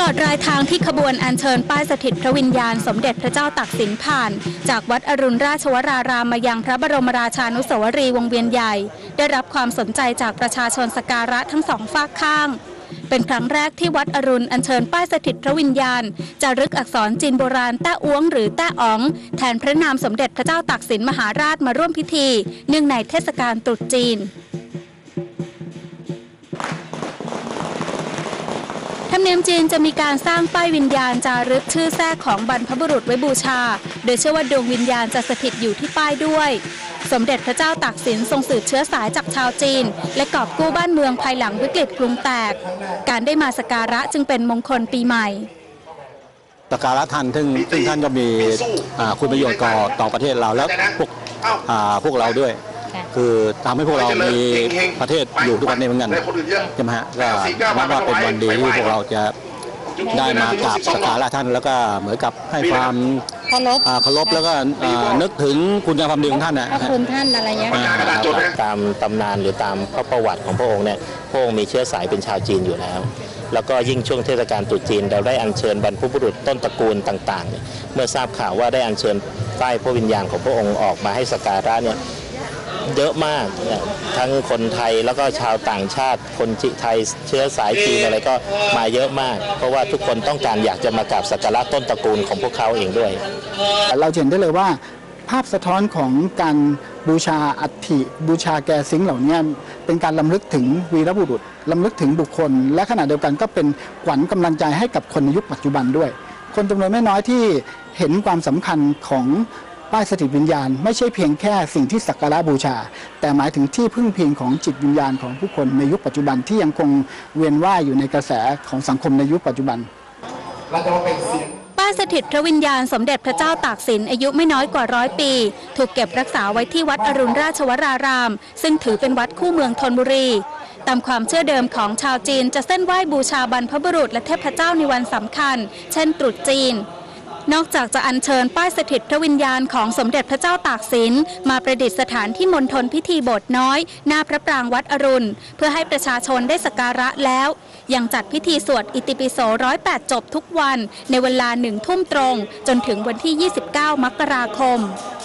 อดรายทางที่ขบวนอัญเชิญป้ายสถิตพระวิญญาณสมเด็จพระเจ้าตากสินผ่านจากวัดอรุณราชวรารามมายังพระบรมราชานุสาวรีย์วงเวียนใหญ่ได้รับความสนใจจากประชาชนสักการะทั้งสองฝากข้างเป็นครั้งแรกที่วัดอรุณอัญเชิญป้ายสถิตพระวิญญาณจารึกอักษรจีนโบราณแต้อ้วงหรือแต้อ๋องแทนพระนามสมเด็จพระเจ้าตากสินมหาราชมาร่วมพิธีเนื่องในเทศกาลตรุษจีนธรรมเนียมจีนจะมีการสร้างป้ายวิญญาณจารึกชื่อแท้ของบรรพบุรุษไว้บูชาโดยเชื่อว่าดวงวิญญาณจะสถิตอยู่ที่ป้ายด้วยสมเด็จพระเจ้าตากสินทรงสืบเชื้อสายจากชาวจีนและกอบกู้บ้านเมืองภายหลังวิกฤตกรุงแตกการได้มาสักการะจึงเป็นมงคลปีใหม่สักการะท่านซึ่งท่านก็มีคุณประโยชน์ต่อประเทศเราแล้วพวกเราด้วยคือทำให้พวกเรามีประเทศอยู่ทุกวันนี้เหมือนกันใช่ไหมฮะก็นับว่าเป็นวันดีที่พวกเราจะได้มากราบสักการะท่านแล้วก็เหมือนกับให้ความเคารพแล้วก็นึกถึงคุณงามความดีของท่านนะคุณท่านอะไรเงี้ยตามตำนานหรือตามประวัติของพระองค์เนี่ยพระองค์มีเชื้อสายเป็นชาวจีนอยู่แล้วแล้วก็ยิ่งช่วงเทศกาลตรุษจีนเราได้อัญเชิญบรรพบุรุษต้นตระกูลต่างๆเมื่อทราบข่าวว่าได้อัญเชิญป้ายพระวิญญาณของพระองค์ออกมาให้สักการะเนี่ยเยอะมากทั้งคนไทยแล้วก็ชาวต่างชาติคนไทยเชื้อสายจีนอะไรก็มาเยอะมากเพราะว่าทุกคนต้องการอยากจะมากราบสักการะต้นตระกูลของพวกเขาเองด้วยเราเห็นได้เลยว่าภาพสะท้อนของการบูชาอัฐิบูชาแกซิงเหล่านี้เป็นการรำลึกถึงวีรบุรุษรำลึกถึงบุคคลและขณะเดียวกันก็เป็นขวัญกำลังใจให้กับคนในยุคปัจจุบันด้วยคนจำนวนไม่น้อยที่เห็นความสำคัญของป้ายสถิตวิญญาณไม่ใช่เพียงแค่สิ่งที่สักการะบูชาแต่หมายถึงที่พึ่งพิงของจิตวิญญาณของผู้คนในยุคปัจจุบันที่ยังคงเวียนว่ายอยู่ในกระแสของสังคมในยุคปัจจุบันป้ายสถิตพระวิญญาณสมเด็จพระเจ้าตากสินอายุไม่น้อยกว่า100 ปีถูกเก็บรักษาไว้ที่วัดอรุณราชวรารามซึ่งถือเป็นวัดคู่เมืองธนบุรีตามความเชื่อเดิมของชาวจีนจะเส้นไหว้บูชาบรรพบุรุษและเทพเจ้าในวันสำคัญเช่นตรุษจีนนอกจากจะอัญเชิญป้ายสถิตพระวิญญาณของสมเด็จพระเจ้าตากสินมาประดิษฐานที่มณฑลพิธีโบสถ์น้อยหน้าพระปรางวัดอรุณเพื่อให้ประชาชนได้สักการะแล้วยังจัดพิธีสวดอิติปิโส108 จบทุกวันในเวลา 1 ทุ่มตรงจนถึงวันที่ 29 มกราคม